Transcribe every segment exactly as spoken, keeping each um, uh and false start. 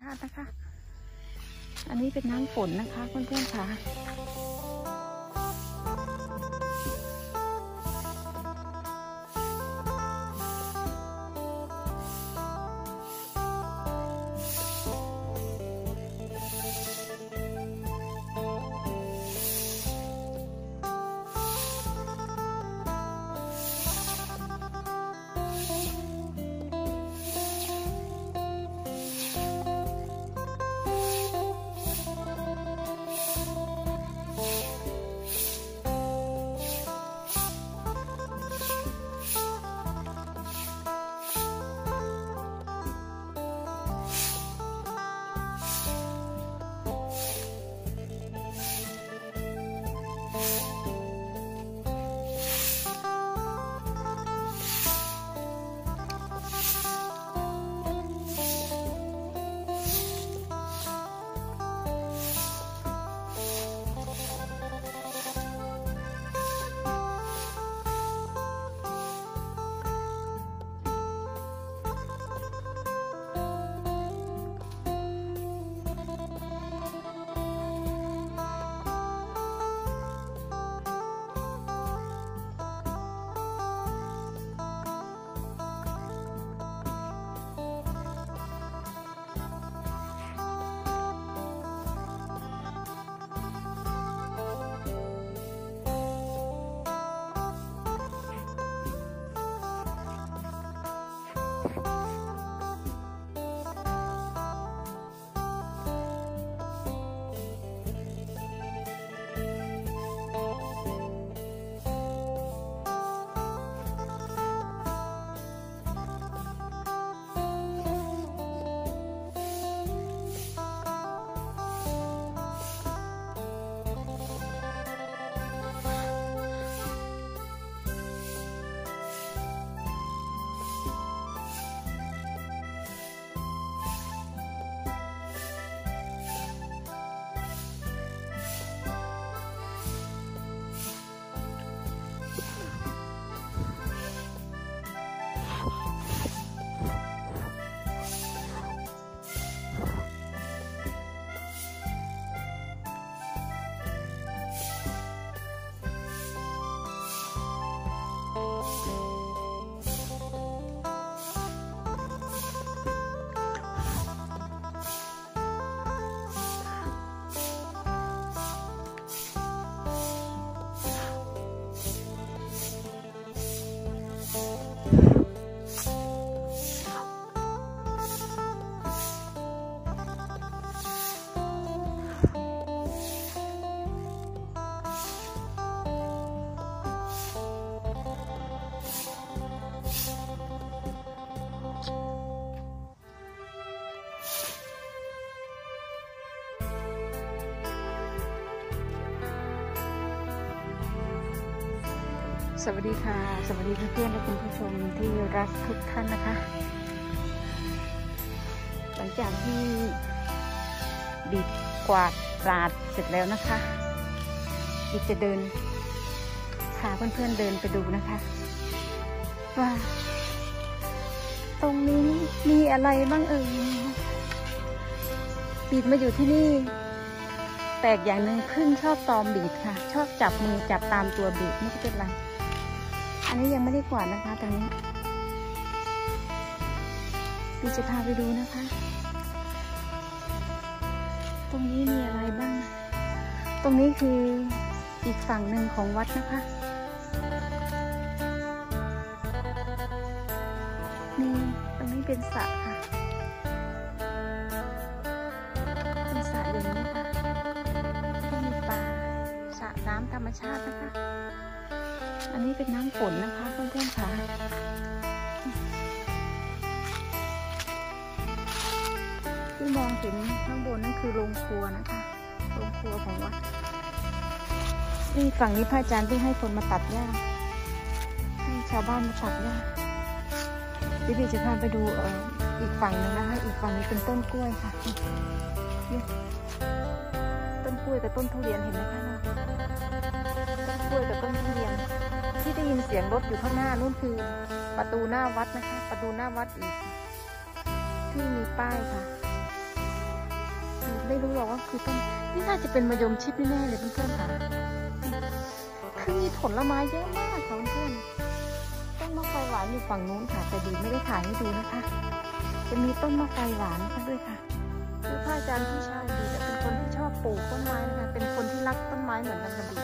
ชาตินะคะอันนี้เป็นน้ำฝนนะคะเพื่อนๆค่ะสวัสดีค่ะสวัสดีเพื่อนๆและคุณผู้ชมที่รักทุกท่านนะคะหลังจากที่บีบกวาดปราดเสร็จแล้วนะคะบีบจะเดินพาเพื่อนๆเดินไปดูนะคะว่าตรงนี้มีอะไรบ้างเอ่ยบีบมาอยู่ที่นี่แปลกอย่างหนึ่งพึ่งชอบตอมบีบค่ะชอบจับมือจับตามตัวบีบไม่เป็นไรอันนี้ยังไม่ได้กวาดนะคะตรงนี้พี่จะพาไปดูนะคะตรงนี้มีอะไรบ้างตรงนี้คืออีกฝั่งหนึ่งของวัดนะคะนี่ตรงนี้เป็นสระค่ะเป็นสระอย่างนี้ค่ะที่มีปลาสระน้ำธรรมชาตินะคะอันนี้เป็นน้ำฝนนะคะเพื่อนๆค่ะที่มองเห็นข้างบนนั่นคือโรงครัวนะคะโรงครัวของวัดนี่ฝั่งนี้พระอาจารย์ที่ให้คนมาตัดหญ้าให้ชาวบ้านมาตัดหญ้าเดี๋ยวพี่จะพาไปดูเอ่ออีกฝั่งหนึ่งนะคะอีกฝั่งนี้เป็นต้นกล้วยค่ะต้นกล้วยกับต้นทุเรียนเห็นไหมคะต้นกล้วยกับต้นทุเรียนที่ได้ยินเสียงรถอยู่ข้างหน้านู่นคือประตูหน้าวัดนะคะประตูหน้าวัดอีกที่มีป้ายค่ะไม่รู้หรอกว่าคือต้นนี่น่าจะเป็นมะยมชิดแน่ๆเลยเพื่อนๆค่ะคือมีผลไม้เยอะมากค่ะเพื่อนต้นมะไฟหวานอยู่ฝั่งนู้นค่ะแต่ดีไม่ได้ถ่ายให้ดูนะคะจะมีต้นมะไฟหวานค่ะด้วยค่ะคือพระอาจารย์พี่ชายดีแต่เป็นคนที่ชอบปลูกต้นไม้นะคะเป็นคนที่รักต้นไม้เหมือนกันกับดี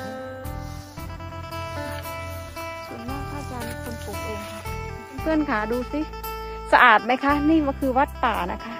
ส่วนมากพระอาจารย์เป็นคนปลูกเองค่ะเพื่อนค่ะดูสิสะอาดไหมคะนี่มันคือวัดป่านะคะ